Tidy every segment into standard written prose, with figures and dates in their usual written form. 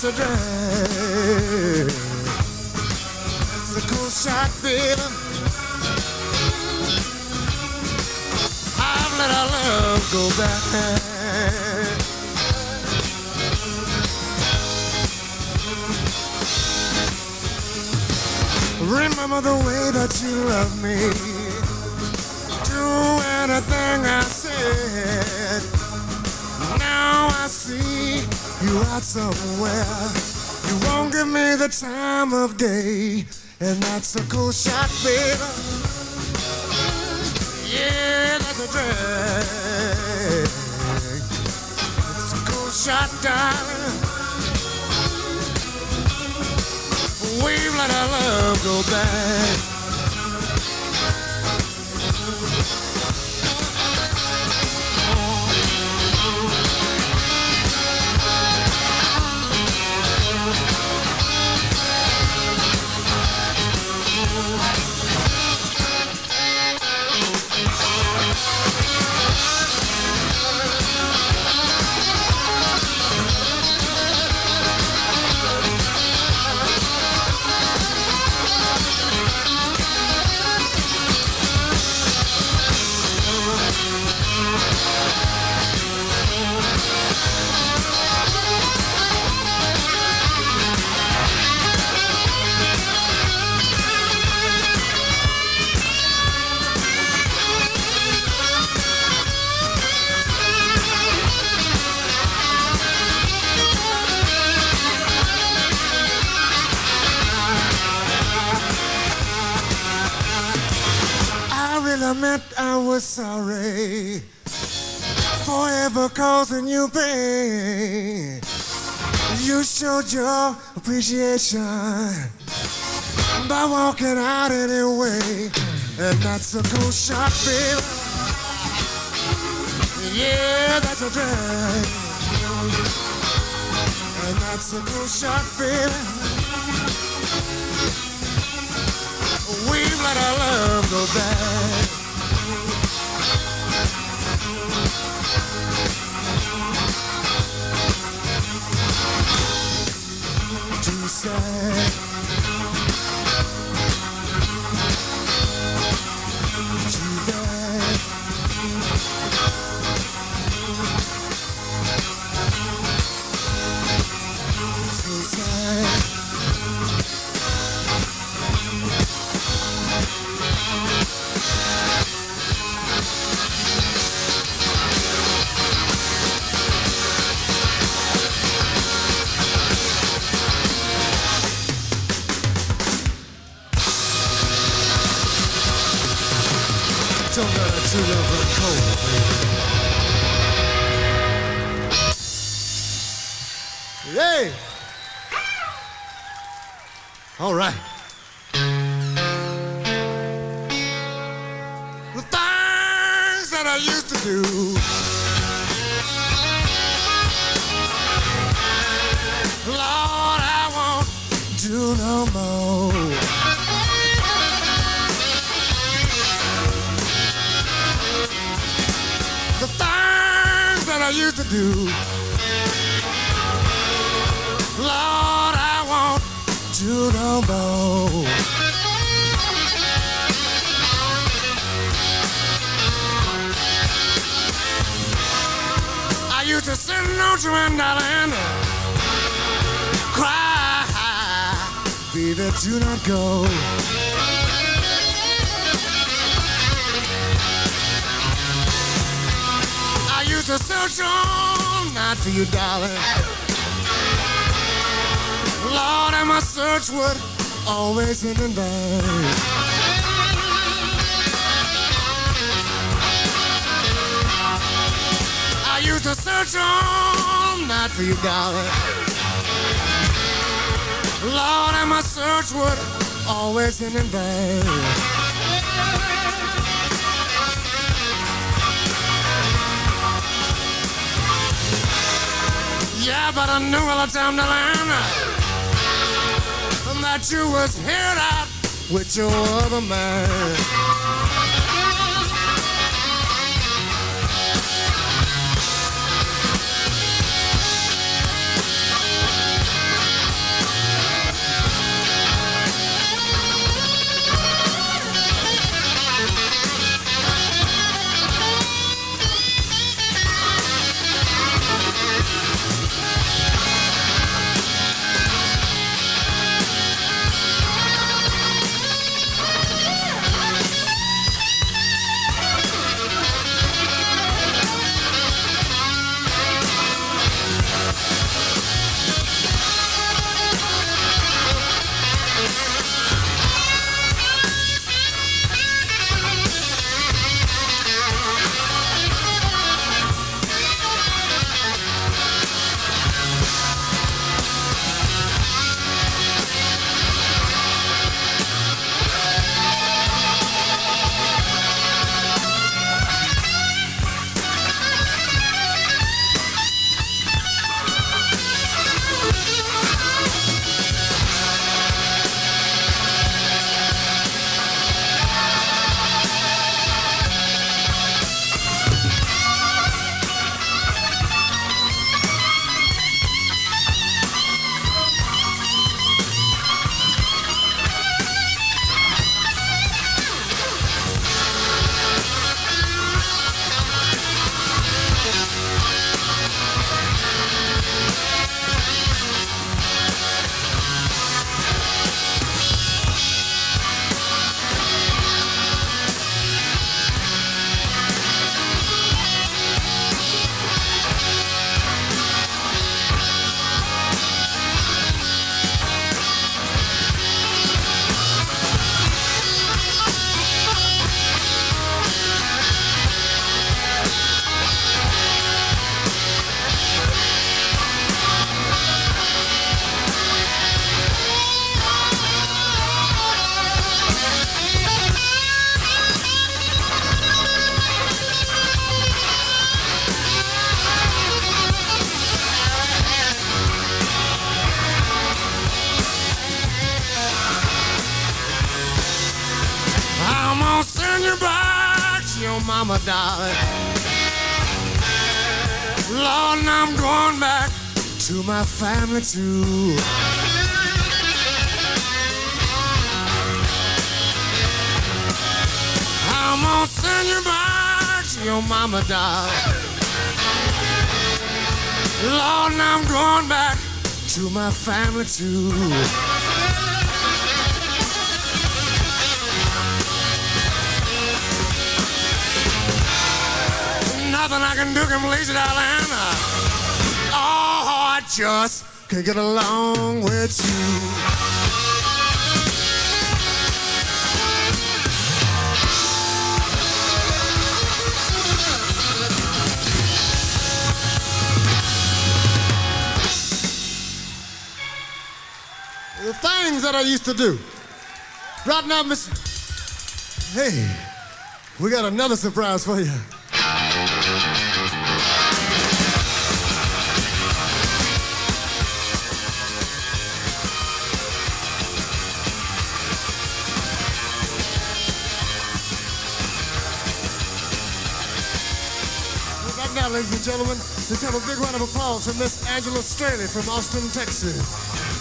a drag. It's a cool shot, baby. I've let our love go back. Remember the way that you love me. Do anything I said. Now I see you out somewhere. You won't give me the time of day, and that's a cool shot, baby. Yeah, that's a drag. It's a cool shot, darling. We've let our love go back. I meant I was sorry for ever causing you pain. You showed your appreciation by walking out anyway, and that's a cool shot, baby. Yeah, that's a drag, and that's a cool shot, baby. We've let our love go back. Too sad. Too bad. So sad. Don't let her too love her cold, baby. Hey! All right. The things that I used to do, Lord, I won't do no more. The things that I used to do, Lord, I won't do no more. I used to sit on you and darling, cry, baby, do not go. I used to search all night for you, darling. Lord, and my search would always end in vain. I used to search all night for you, darling. Lord, and my search would always end in vain. Yeah, but I knew all the time, darling, that you was here out with your other man. mama, darling. Lord, now I'm going back to my family too. I'm gonna send you back to your mama, darling. Lord, now I'm going back to my family too. Nothing I can do can please you, darling. Oh, I just can't get along with you. The things that I used to do. Right now, Miss... Hey, we got another surprise for you. Right now, ladies and gentlemen, let's have a big round of applause for Miss Angela Straley from Austin, Texas.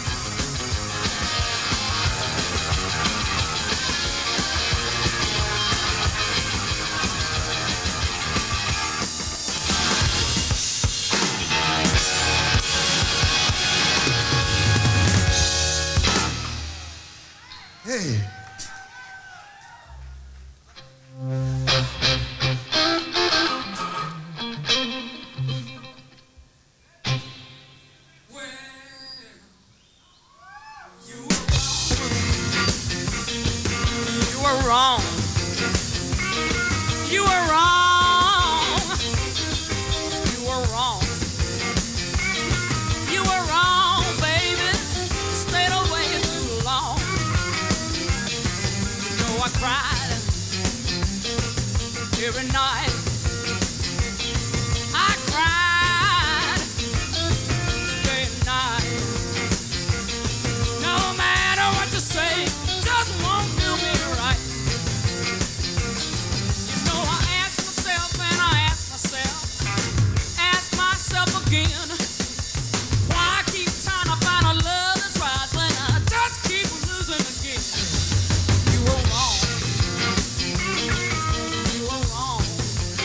Hey. You were wrong. You were wrong. You were wrong. You were wrong, baby. Stayed away too long. You know I cried every night. I cried day and night. No matter what you say, just won't do me right. You know I ask myself and I ask myself again. Why I keep trying to find a love that's right when I just keep losing again. You were wrong. You were wrong.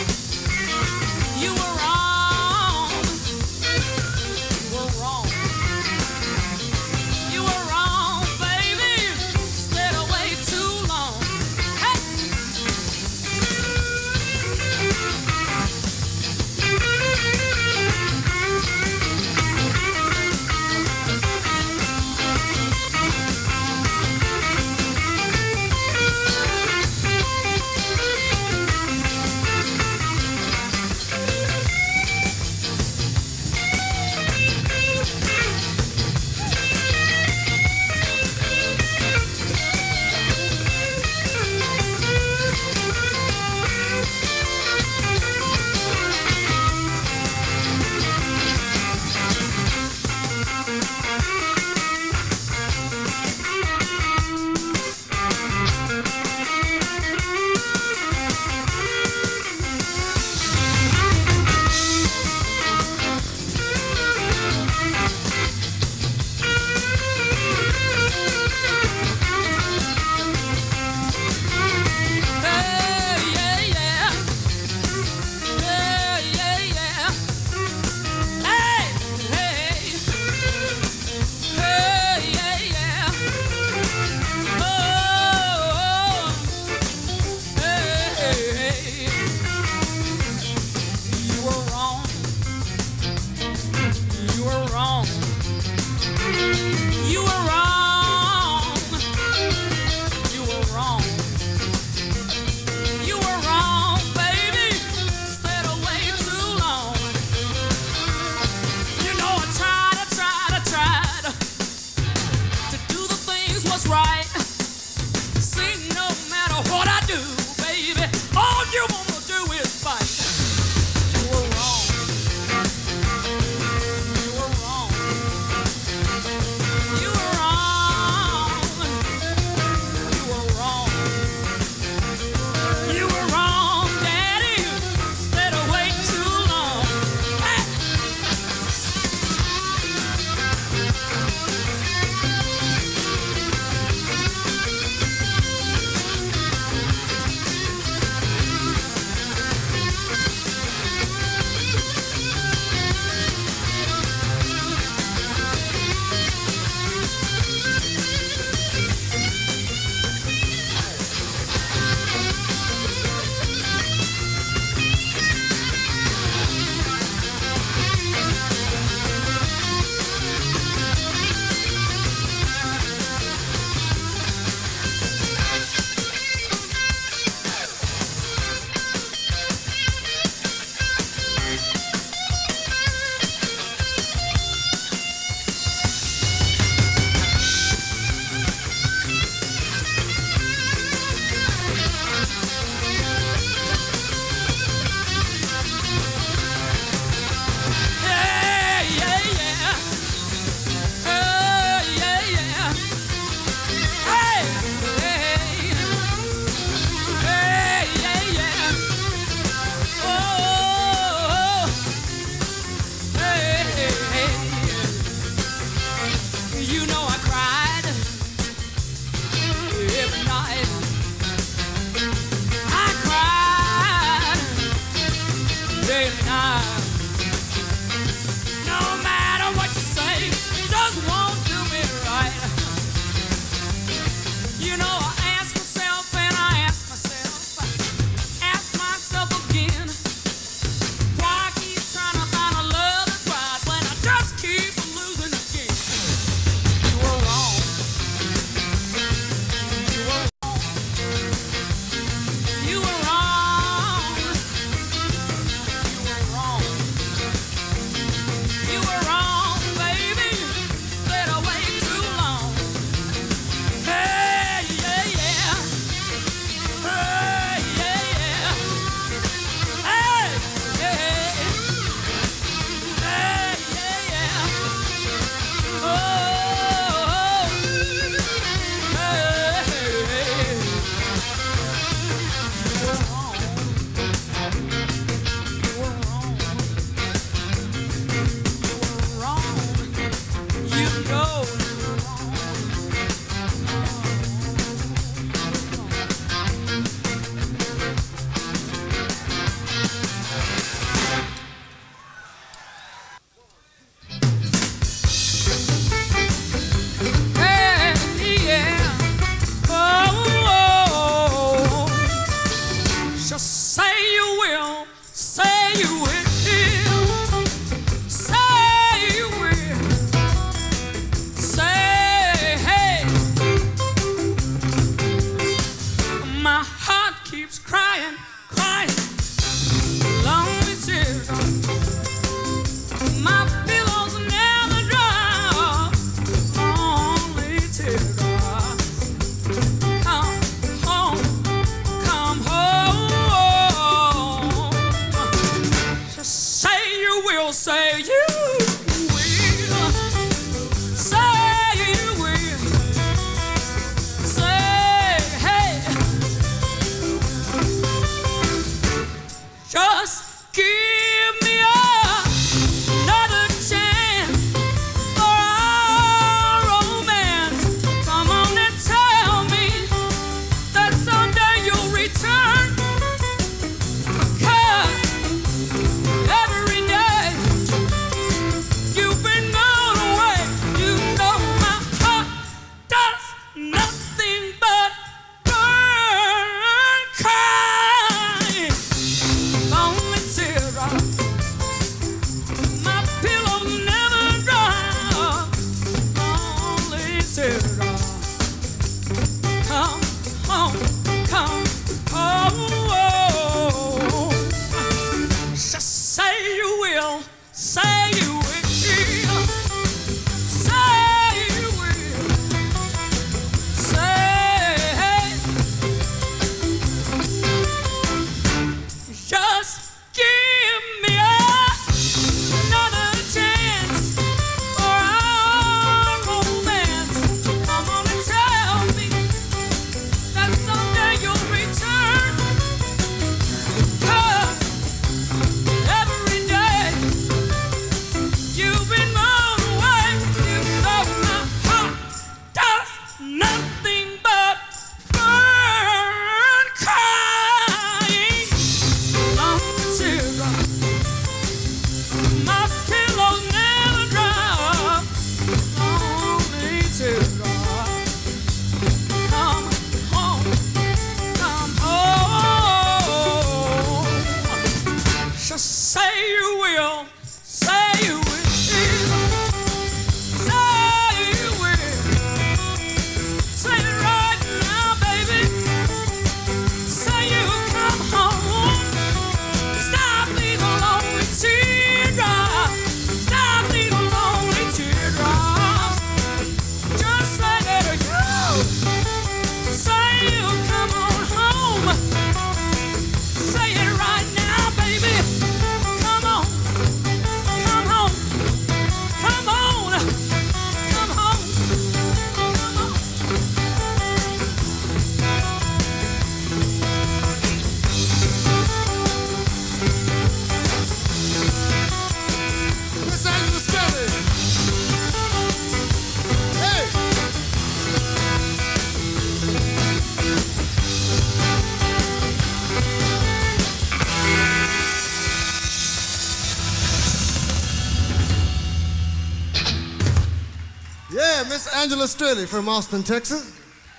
Yeah, Miss Angela Straley from Austin, Texas.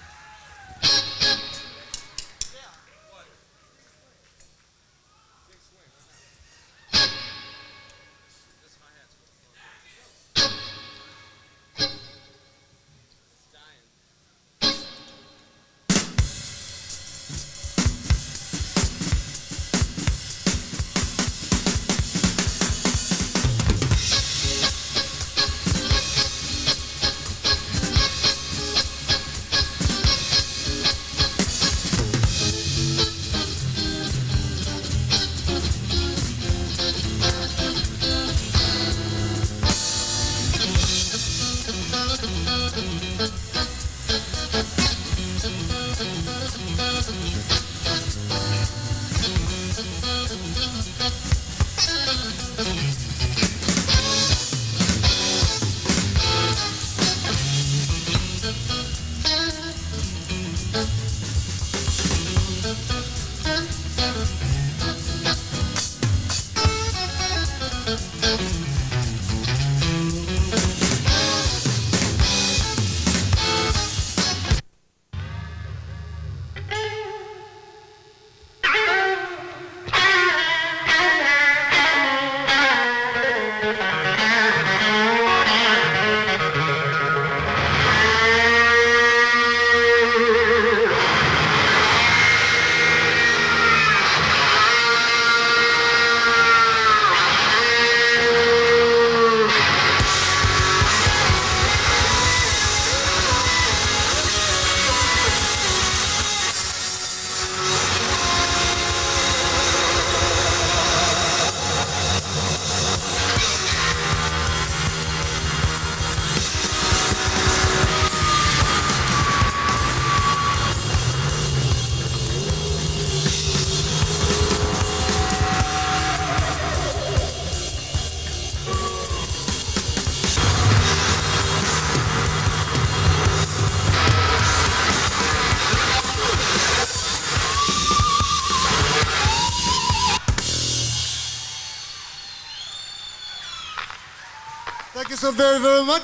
Thank you so very, very much.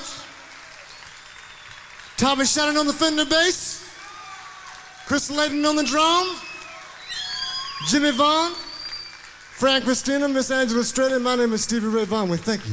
Tommy Shannon on the Fender bass, Chris Layton on the drum, Jimmie Vaughan, Frank Christina, Miss Angela Straley. My name is Stevie Ray Vaughan. We thank you.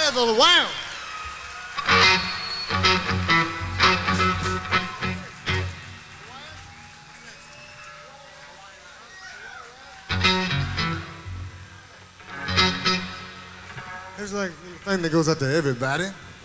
the Wham. It's like a thing that goes out to everybody.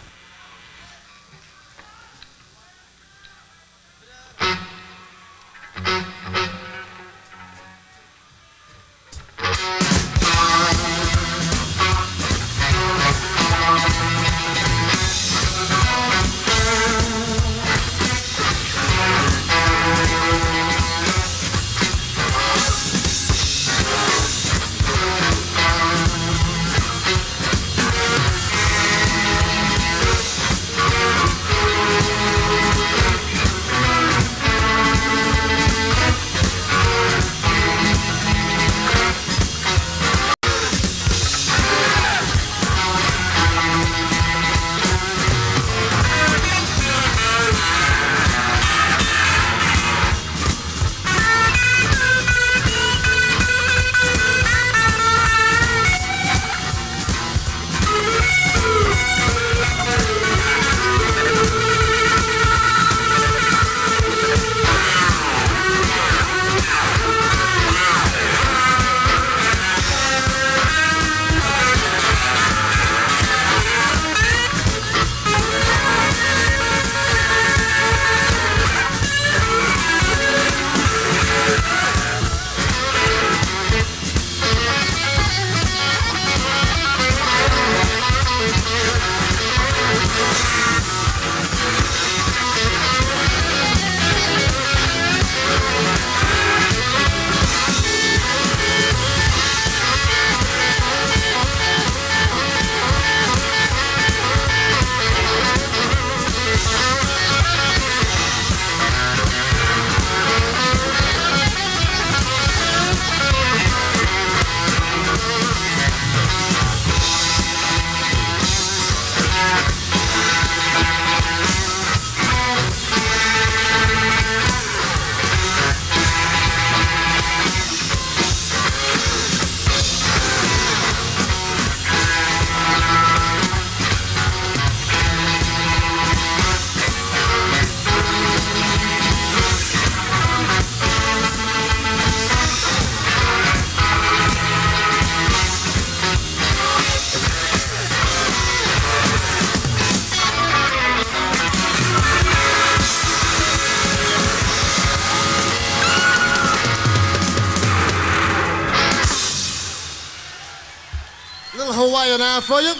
Hawaiian now for you.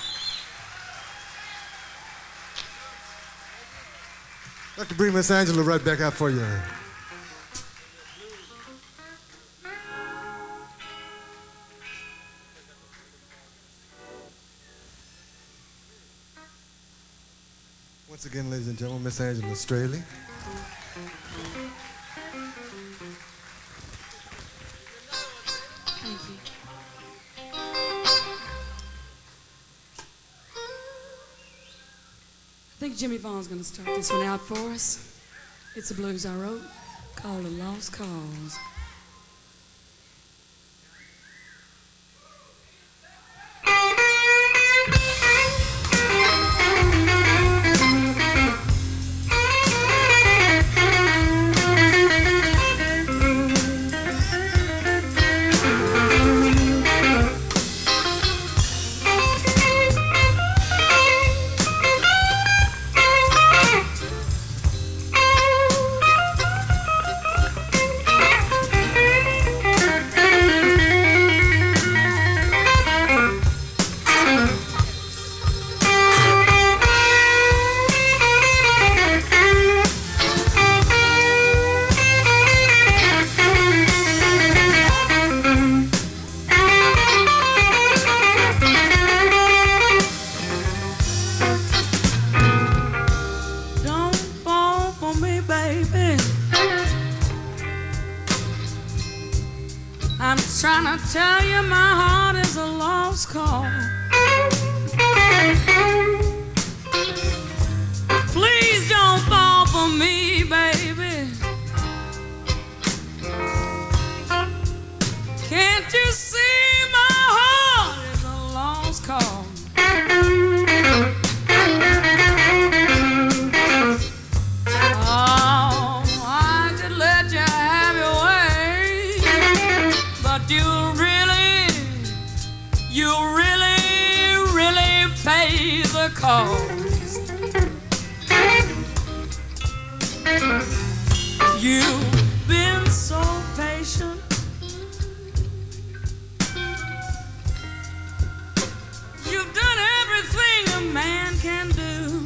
I'd like to bring Miss Angela right back out for you. Once again, ladies and gentlemen, Miss Angela Straley. Thank you. I think Jimmie Vaughan's going to start this one out for us. It's a blues I wrote called A Lost Cause. Trying to tell you my heart is a lost cause. Please don't fall for me, baby. Can't you see my heart is a lost cause? pay the cost. You've been so patient. You've done everything a man can do.